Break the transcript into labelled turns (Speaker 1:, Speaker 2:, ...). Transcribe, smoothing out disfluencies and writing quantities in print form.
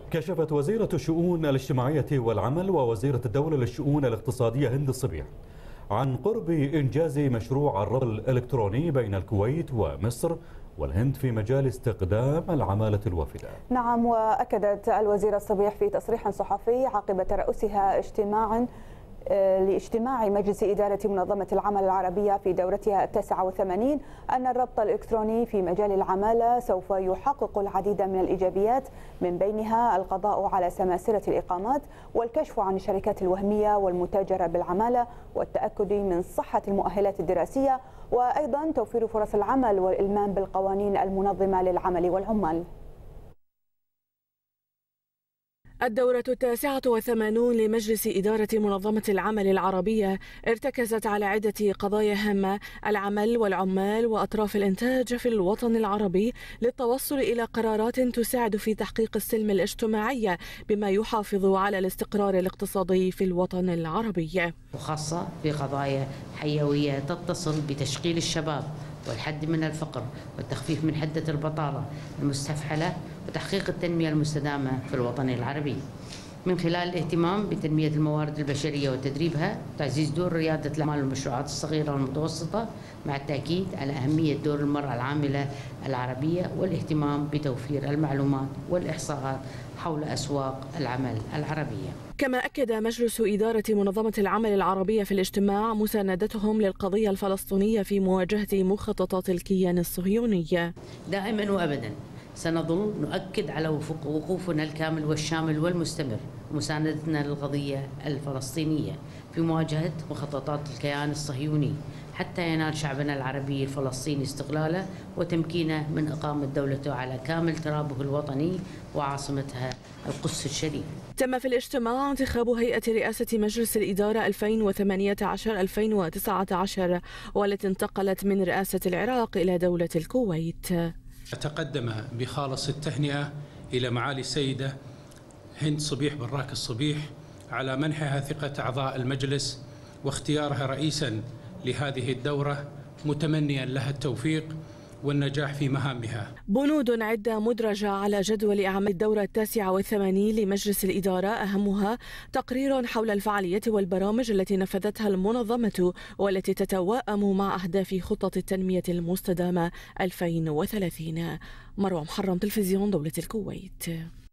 Speaker 1: كشفت وزيرة الشؤون الاجتماعية والعمل ووزيرة الدولة للشؤون الاقتصادية هند الصبيح عن قرب إنجاز مشروع الربط الإلكتروني بين الكويت ومصر والهند في مجال استخدام العمالة الوافدة.
Speaker 2: نعم، وأكدت الوزيرة الصبيح في تصريح صحفي عقب ترأسها لاجتماع مجلس إدارة منظمة العمل العربية في دورتها 89 أن الربط الإلكتروني في مجال العمالة سوف يحقق العديد من الإيجابيات، من بينها القضاء على سماسرة الإقامات والكشف عن الشركات الوهمية والمتاجرة بالعمالة والتأكد من صحة المؤهلات الدراسية، وأيضا توفير فرص العمل والإلمام بالقوانين المنظمة للعمل والعمال.
Speaker 3: الدورة 89 لمجلس إدارة منظمة العمل العربية ارتكزت على عدة قضايا هامة: العمل والعمال وأطراف الإنتاج في الوطن العربي، للتوصل إلى قرارات تساعد في تحقيق السلم الاجتماعي بما يحافظ على الاستقرار الاقتصادي في الوطن العربي،
Speaker 4: وخاصة في قضايا حيوية تتصل بتشغيل الشباب والحد من الفقر والتخفيف من حدة البطالة المستفحلة وتحقيق التنمية المستدامة في الوطن العربي، من خلال الاهتمام بتنمية الموارد البشرية وتدريبها، وتعزيز دور ريادة الأعمال والمشروعات الصغيرة والمتوسطة، مع التأكيد على أهمية دور المرأة العاملة العربية والاهتمام بتوفير المعلومات والإحصاءات حول أسواق العمل العربية.
Speaker 3: كما أكد مجلس إدارة منظمة العمل العربية في الاجتماع مساندتهم للقضية الفلسطينية في مواجهة مخططات الكيان الصهيوني.
Speaker 4: دائما وأبدا سنظل نؤكد على وقوفنا الكامل والشامل والمستمر ومساندتنا للقضية الفلسطينية في مواجهة مخططات الكيان الصهيوني، حتى ينال شعبنا العربي الفلسطيني استقلاله وتمكينه من إقامة دولته على كامل ترابه الوطني وعاصمتها القدس الشريف.
Speaker 3: تم في الاجتماع انتخاب هيئة رئاسة مجلس الإدارة 2018-2019 والتي انتقلت من رئاسة العراق إلى دولة الكويت.
Speaker 5: أتقدم بخالص التهنئة إلى معالي السيدة هند صبيح براك الصبيح على منحها ثقة أعضاء المجلس واختيارها رئيسا لهذه الدورة، متمنيا لها التوفيق والنجاح في مهامها.
Speaker 3: بنود عدة مدرجة على جدول أعمال الدورة 89 لمجلس الإدارة، أهمها تقرير حول الفعالية والبرامج التي نفذتها المنظمة والتي تتوائم مع أهداف خطة التنمية المستدامة 2030. مروة محرم، تلفزيون دولة الكويت.